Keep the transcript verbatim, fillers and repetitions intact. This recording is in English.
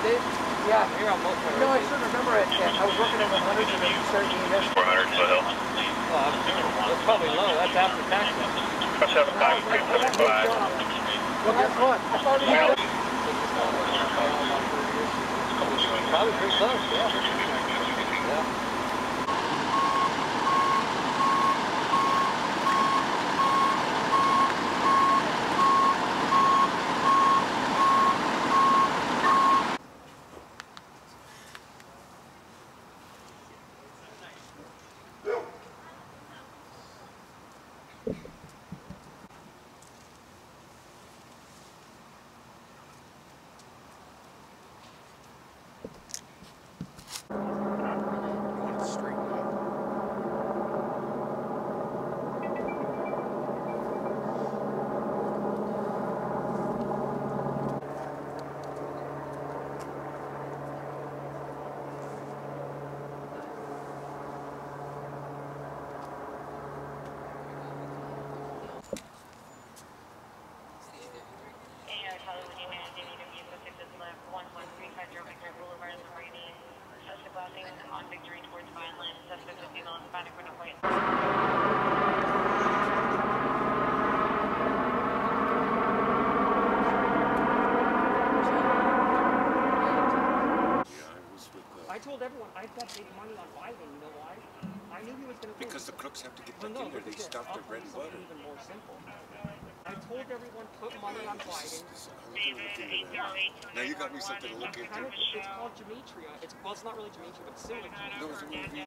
Dave? Yeah. You're on most of it. No, I still remember it. Yeah, I was working in the hundreds and then started doing this. four hundred foot hill. Well, that's probably low. That's after taxes. seven five three seven five. Well, guess what? I thought he had Probably pretty close, yeah. Yeah. On Victory towards Vineland, suspect is female and Hispanic with a white. I told everyone I bet big money on Biden. You know why? I knew he was going to. Because the crooks have to get back well, no, in there. They stopped their bread and butter. Even more simple. I told everyone put money on Biden. Now you got me something to look into. It's called gematria. It's well, it's not really gematria, but it's similar to gematria. No, it's a movie.